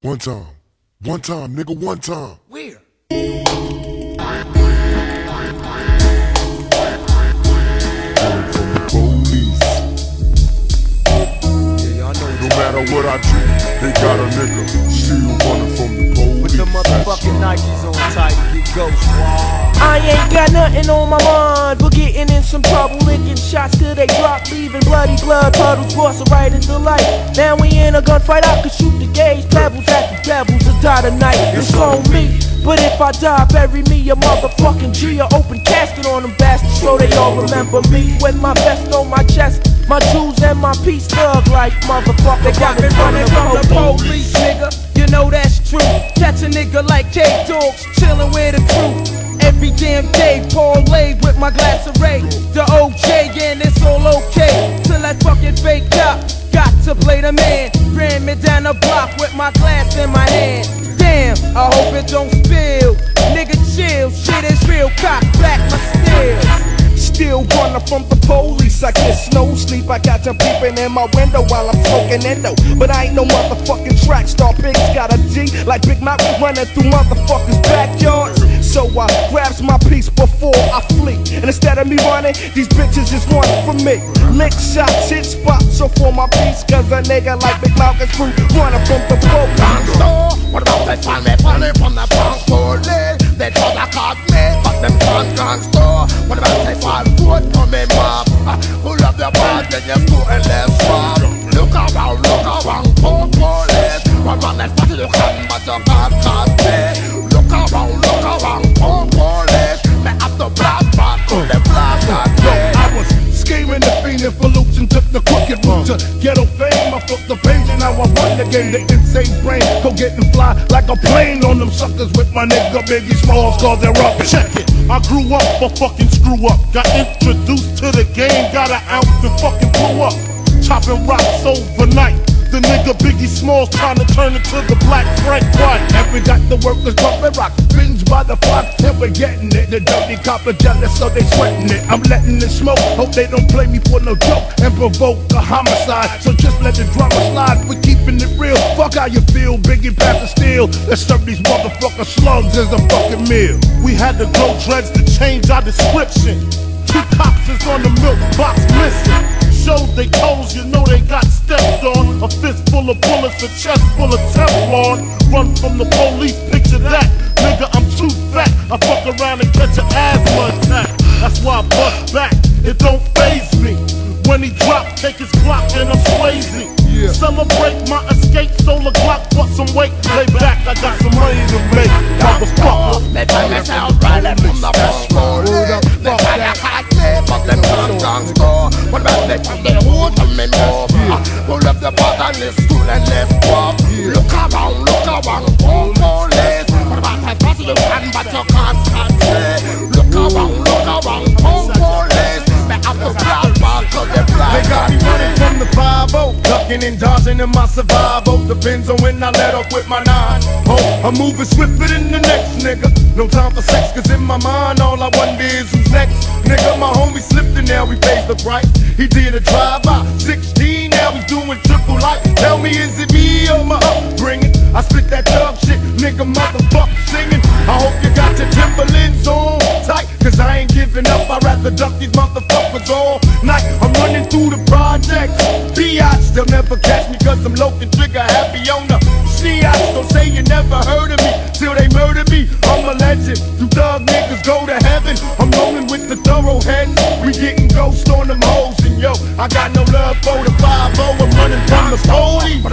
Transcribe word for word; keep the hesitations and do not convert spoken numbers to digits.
One time. One time, nigga, one time. Where? From the police. Yeah, y'all know. No matter what I do, they got a nigga still running from the police. With the motherfucking Nikes on tight, get ghost. I ain't got nothing on my mind but getting in some trouble, licking shots till they drop, leaving bloody blood puddles, bustin' right into light. Now we in a gunfight, I could shoot the gauge, pebbles at the devils and die tonight. It's on me, but if I die, bury me a motherfucking G, or open casket on them bastards so they all remember me. With my vest on my chest, my jewels and my peace, thug like motherfucker. They got me running from the police, nigga. You know that's true. Catch a nigga like K-Dogs, chillin' with the crew. Every damn day, parlay with my glass of Ray. The O J, and it's all okay. Till that fucking fake cop got to play the man. Ran me down the block with my glass in my hand. Damn, I hope it don't spill. Nigga chill, shit is real. Cock back my steel. Still running from the police, I get no sleep. I got them peeping in my window while I'm smoking endo. But I ain't no motherfucking track star. Pigs got a G like Big Mouth running through motherfuckers' backyards. So I grabs my piece before I flee. And instead of me running, these bitches just running from me. Lick shots, hit spots, so for my piece. Cause a nigga like Big Mouth is free running from the police. Gangsta, what about they find me funny from the punk police? They try to cut me, but them can't gangsta. What about they fall foot for me mob? Who love their bad, then you go and let's rob. Look around, look around, poor police. Run on that party you can, but you can't cut me. Look around, look around, poor police. Me have to blast back to the blast at me. I was scheming and fiending for loops and took the crooked route to ghetto fame. I flipped the page and now I run the game. The insane brain go get and fly like a plane on them suckers with my nigga Biggie Smalls, cause they're up. Check it, I grew up for fucking screw up. Got introduced to the game, got an ounce and fucking blew up. Chopping rocks overnight. The nigga Biggie Smalls trying to turn it to the black Frank White. And we got the workers bumping rocks, binge by the flock, and we're getting it. The dirty copper jealous, so they sweating it. I'm letting it smoke, hope they don't play me for no joke and provoke a homicide. So just let the drama slide, we're keeping it real. Fuck how you feel, Biggie pass the steel. Let's serve these motherfucker slugs as a fucking meal. We had to grow dreads to change our description. Two cops is on the milk box missing. Showed they toes, you know they got stepped on. A fist full of bullets, a chest full of Teflon. Run from the police, picture that. Nigga, I'm too fat. I fuck around and catch an asthma attack. That's why I bust back, it don't faze me. When he drop, take his clock and I'm Swayze. Yeah. Celebrate my escape, solar Glock, bust some weight. Lay back, I got some money to make. Motherfucker. They find me out running from the police. They try to hide me, but them can't gangsta. What about they from the hood and me mob? Who left the part and the school and left pop? Look around, look around, poor police. What about that party you can, but you can't catch me? Look around, look around, poor police. They have to fly back to the black. They got me running from the five oh, ducking and dodging in my survival. Depends on when I let up with my nine. Oh, I'm moving swifter than the next nigga. No time for sex, cause in my mind all I wonder is who's next. Nigga, my homie slipped and now he pays the price. He did a drive-by, sixteen, now he's doing triple life. Tell me, is it me or my upbringing? I spit that thug shit, nigga, motherfucker singing. I hope you got your Timberlands on tight, cause I ain't giving up. I'd rather duck these motherfuckers all night. I'm running through the projects, biatch, they'll never catch me cause I'm low and trigger happy on the C-Ops. Don't say you never heard of me till they murder me. I'm a legend, you thug niggas go to heaven. I'm rolling with the thoroughheads, we getting ghost on them hoes. And yo, I got no love for the five oh, I'm running from the police.